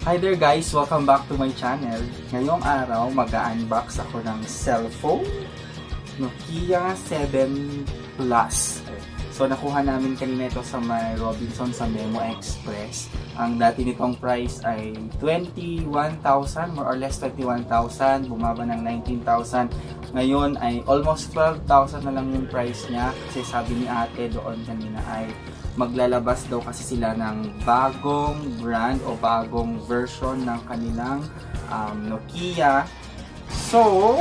Hi there guys! Welcome back to my channel. Ngayong araw, mag-unbox ako ng cellphone Nokia 7 Plus. So nakuha namin kanina ito sa may Robinson sa Memo Express. Ang dati nitong price ay 21,000, more or less 21,000, bumaba ng 19,000. Ngayon ay almost 12,000 na lang yung price niya kasi sabi ni ate doon kanina ay maglalabas daw kasi sila ng bagong brand o bagong version ng kanilang Nokia. So,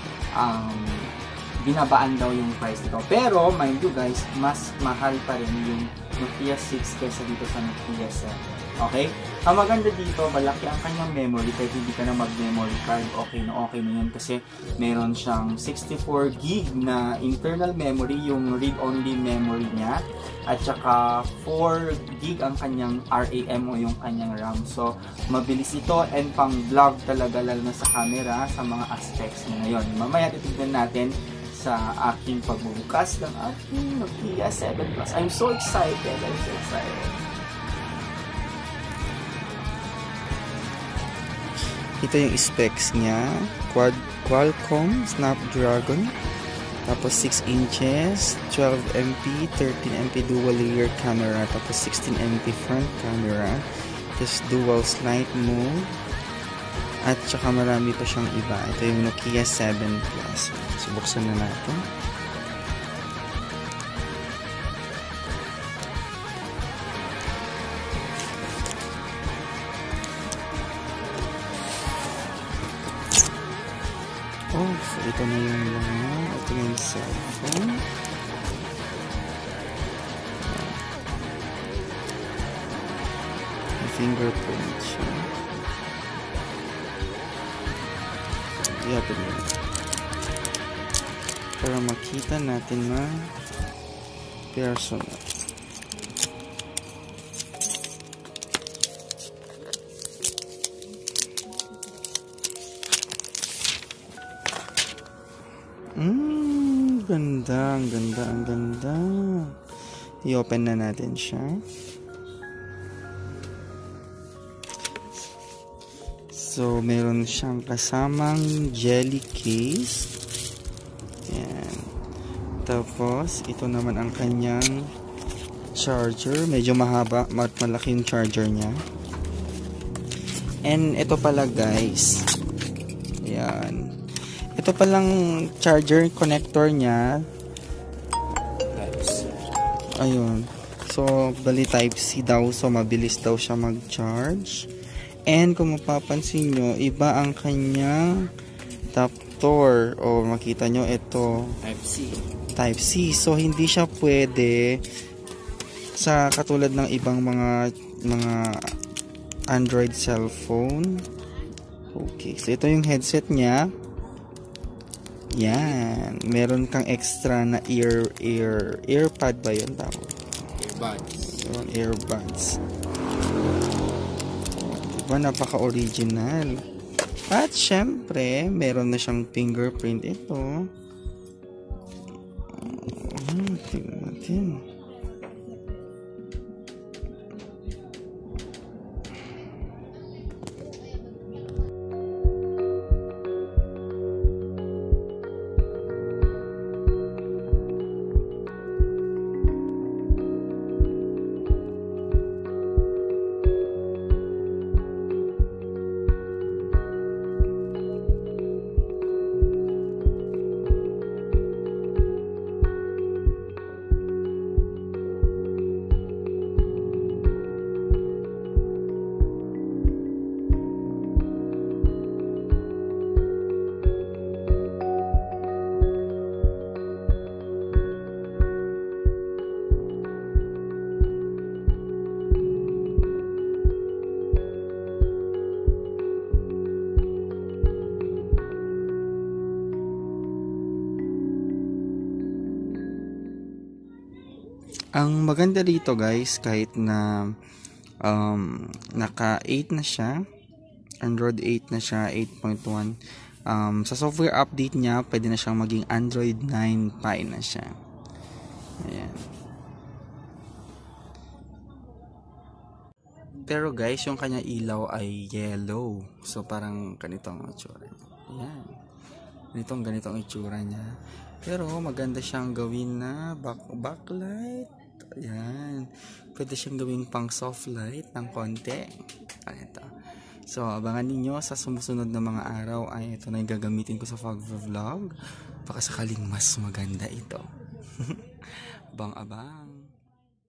binabaan daw yung price nito. Pero, mind you guys, mas mahal pa rin yung Nokia 6 kaysa dito sa Nokia 7. Okay? Ang maganda dito, malaki ang kanyang memory. Kahit hindi ka na mag-memory card, okay na yun. Kasi meron siyang 64 gig na internal memory, yung read-only memory niya. At saka 4 gig ang kanyang RAM o yung kanyang RAM. So, mabilis ito and pang-vlog talaga lalo na sa camera sa mga aspects niya ngayon. Mamaya titignan natin sa aking pagbubukas ng aking Nokia 7 Plus. I'm so excited. Ito yung specs niya. Qualcomm Snapdragon. Tapos 6 inches, 12 MP, 13 MP dual layer camera. Tapos 16 MP front camera. Tapos dual slide mode. At saka marami pa siyang iba. Ito yung Nokia 7 Plus. So, buksan na natin. Oh, so ito na yung laman. Ito na yung cellphone. May fingerprint siya. I-open mo. Para makita natin na personal. Ganda, ang ganda. I-open na natin siya. So, meron siyang kasamang jelly case. Yan. Tapos, ito naman ang kanyang charger. Medyo mahaba, malaki yung charger niya. And ito pala guys. Yan. Ito palang charger connector niya. Ayun. So, bali Type-C daw. So, mabilis daw siya mag-charge. And kung mapapansin nyo, iba ang kanyang adapter. O, makita nyo, ito. Type-C. So, hindi siya pwede sa katulad ng ibang mga Android cellphone. Okay. So, ito yung headset niya. Yan. Meron kang extra na earpad ba yun tawag? Earbuds. Diba, napaka-original. At syempre, meron na siyang fingerprint ito. Tingnan natin. Ang maganda dito guys, kahit na naka 8 na siya, Android 8 na siya, 8.1, sa software update niya, pwede na siyang maging Android 9 Pie na siya. Ayan. Pero guys, yung kanya ilaw ay yellow. So parang ganito ang itsura niya. Ayan. Ganito ang itsura niya. Pero maganda siyang gawin na backlight. Ayan. Pwede siyang gawin pang soft light ng konti. Ito. So, abangan ninyo sa sumusunod na mga araw ay ito na yung gagamitin ko sa vlog. Baka sakaling mas maganda ito. Abang-abang.